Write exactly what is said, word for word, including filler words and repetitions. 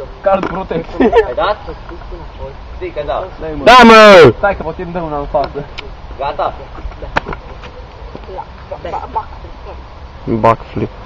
Card protecție. Ai dat? Zic că da. Da, mă! Stai că poate îmi dă una în față. Gata. Backflip.